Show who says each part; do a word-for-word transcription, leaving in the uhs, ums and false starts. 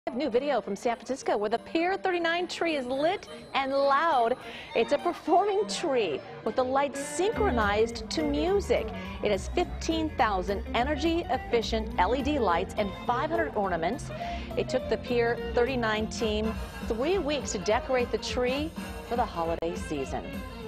Speaker 1: New video from San Francisco where the Pier thirty-nine tree is lit and loud. It's a performing tree with the lights synchronized to music. It has fifteen thousand energy efficient L E D lights and five hundred ornaments. It took the Pier thirty-nine team three weeks to decorate the tree for the holiday season.